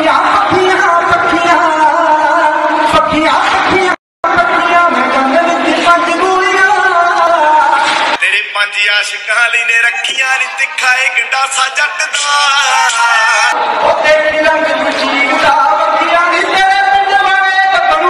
आशिकां लई ने रखियां नी तिखा ए गंडासा जट दा ओ तेरी रंग खुशी दा वखियां नी तेरे पिंड वाले गबरू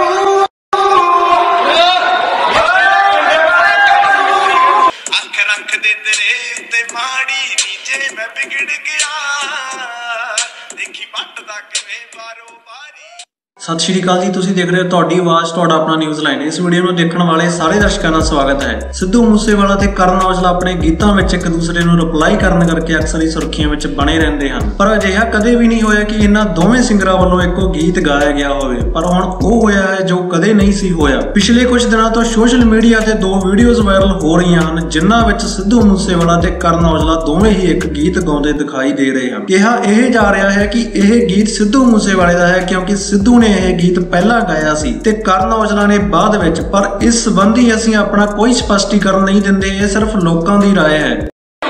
अख रख दे तेरे उत्ते माड़ी नी जे मैं बिगड़ गया देखी बटदा किवें बारो बारी। सत श्री अकाल जी, तुसीं देख रहे हो तुहाडी आवाज़ तुहाडा अपना न्यूज़ लाइन। इस वीडियो में देखने वाले सारे दर्शकों का स्वागत है। सिद्धू मूसेवाला ते करण औजला अपने गीतों में एक दूसरे को रिप्लाई करने करके अक्सर ही सुर्खियों में बने रहते हैं, पर अजिहा कदे भी नहीं होया कि इन्हां दोवें सिंगरां वालों एको गीत गाया गया होवे। पर हुण ओह होया है जो कदे नहीं सी होया। पिछले कुछ दिनों तो सोशल मीडिया ते दो वीडियोज़ वायरल हो रही हैं जिन्हां विच सिद्धू मूसेवाला ते करण औजला दोवें ही एक गीत गाउंदे दिखाई दे रहे हैं। कहा यह जा रहा है कि यह गीत सिद्धू मूसेवाले का है क्योंकि सिद्धू ने यह गीत पहला गाया सी ते करण औजला ने बाद विच। पर इस संबंधी असीं अपना कोई स्पष्टीकरण नहीं दिंदे, ये सिर्फ लोकां दी राय है।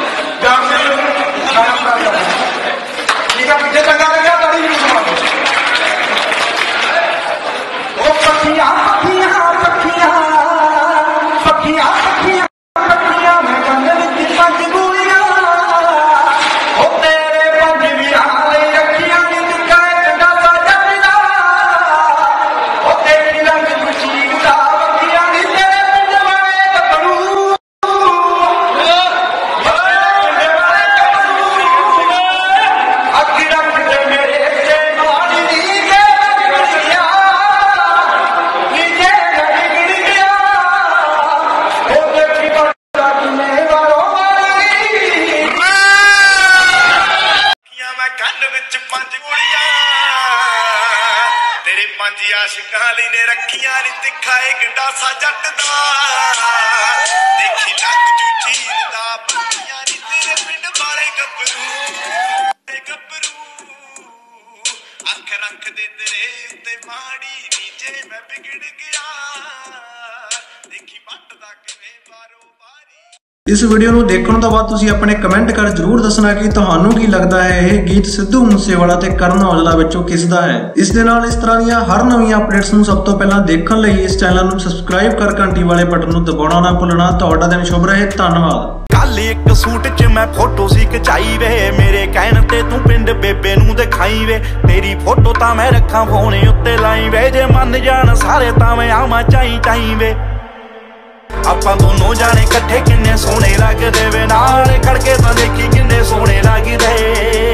तेरे पंज आशिकां लई ने रखियां नी तिखा ए गंडासा जट दा देखी लग चूची दा पंजियां नी तेरे पिंड वाले गबरू अख रख दे तेरे उत्ते माड़ी नी जे मैं बिगड़ गया देखी बटदा किवें बारो बारी। इस वीडियो को देखने तो बाद तुसीं अपने कमेंट कर जरूर दसना कि तुहानू की लगता है यह गीत सिद्धू मूसेवाला ते करण औजला विचों किसदा है। इस दे नाल इस तरह दी हर नवीं अपडेट्स नू सब तो पहला देखने लई इस चैनल नू सबसक्राइब कर घंटी वाले बटन नू दबाउणा ना भुलना। तुहाडा दिन शुभ रहे, धन्नवाद। कल एक सूट च मैं फोटो सी खचाई वे, मेरे कहण ते तू पिंड बेबे नू दिखाई वे। तेरी फोटो तां मैं रखां फोन उत्ते लाई वे, जे मन जाण सारे तां मैं आवां चाई चाई वे। आपां दोनों जाने कट्ठे किन्ने सोहणे लगदे वे, नाल खड़के तां देखी किन्ने सोहणे लगदे।